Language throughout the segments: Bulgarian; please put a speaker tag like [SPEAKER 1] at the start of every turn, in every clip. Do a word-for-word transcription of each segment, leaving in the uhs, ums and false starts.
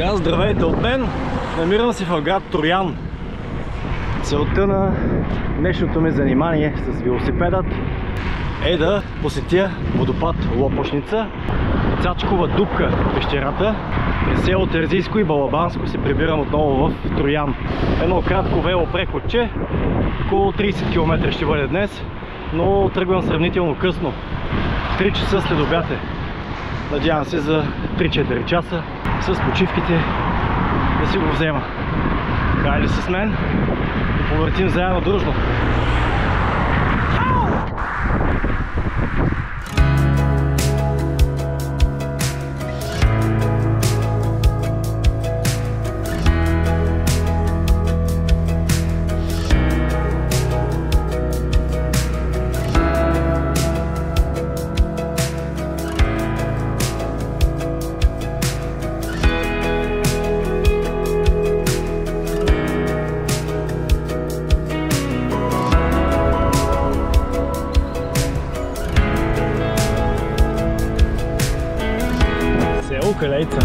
[SPEAKER 1] Сега здравейте от мен! Намирам се в град Троян. Целта на днешното ми занимание с велосипедът е да посетя водопад Лопушница, Цачкова дупка пещерата. През село Терзийско и Балабанско се прибирам отново в Троян. Едно кратко велопреходче, около трийсет километра ще бъде днес, но тръгвам сравнително късно. три часа след обяд е. Надявам се за три-четири часа с почивките да си го взема. Хайде с мен да повъртим заедно дружно. Калейца.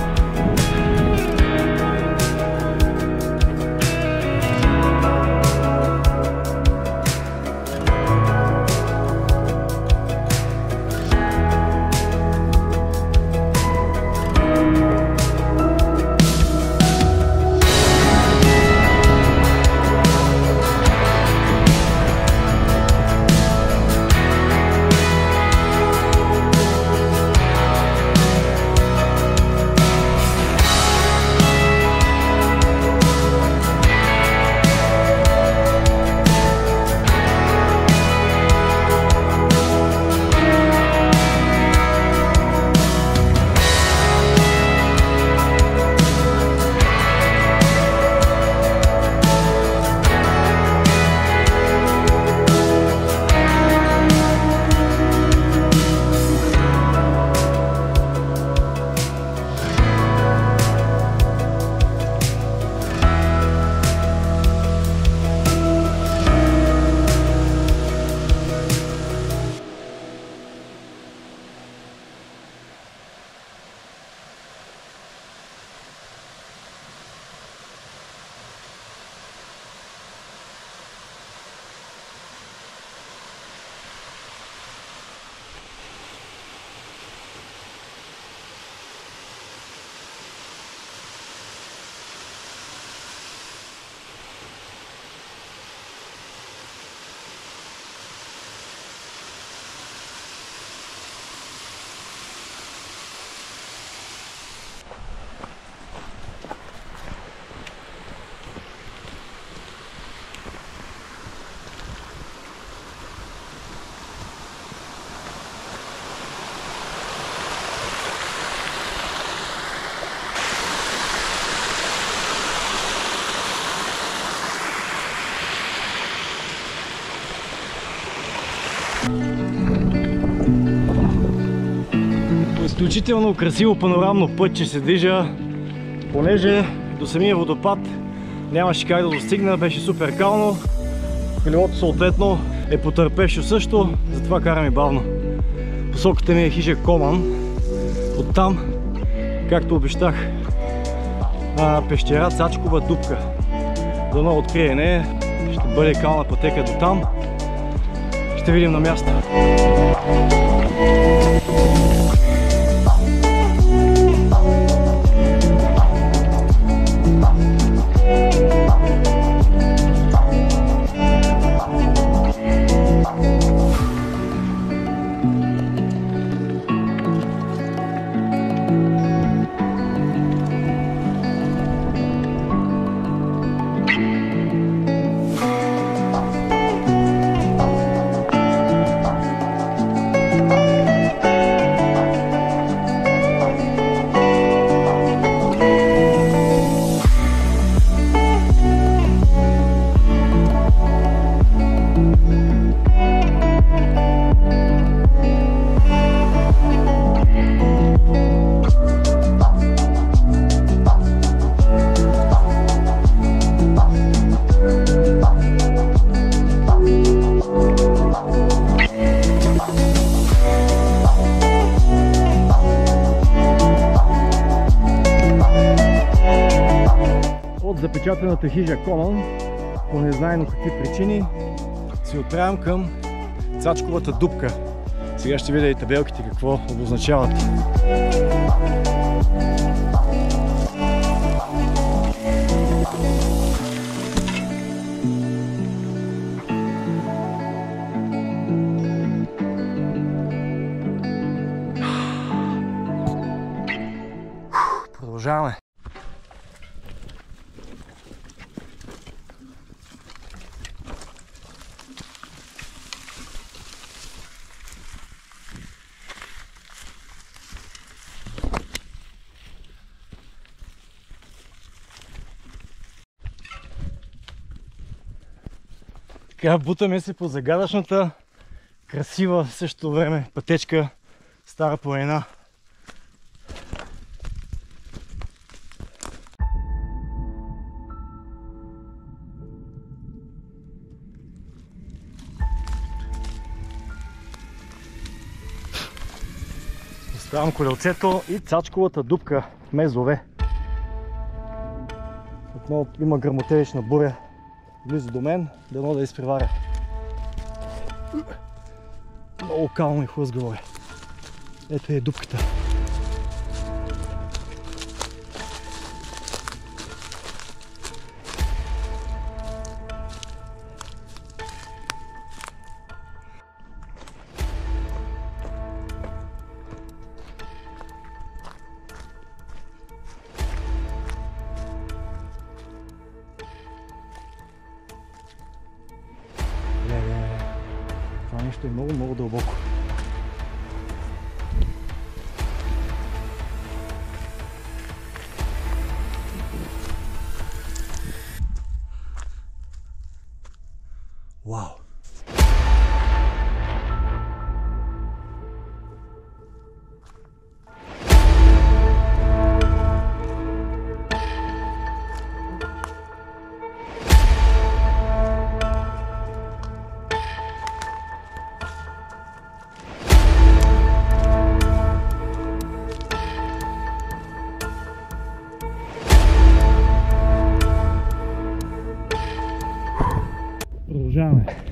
[SPEAKER 1] Изключително красиво панорамно пътче се движа, понеже до самия водопад нямаше как да достигна, беше супер кално. Колелото съответно е потърпевшо също, затова караме бавно. Посоката ми е хижа Коман. Оттам, както обещах, пещера Цачкова дупка. Дано откриене, ще бъде кална пътека до там. Ще видим на място. достопримечателната хижа Комън, по незнайно какви причини се отправям към Цачковата дупка. Сега ще видя и табелките какво обозначават. Продължаваме. Така, бутаме се по загадъчната, красива в същото време пътечка Стара планина. Оставям колелцето и Цачковата дупка в Мезове. Отново има гръмотевична буря близо до мен, дано да изпреваря. Много кално и хлъзгаво е. Ето е дупката. Това нещо е много, много дълбоко. Вау! Продължаваме.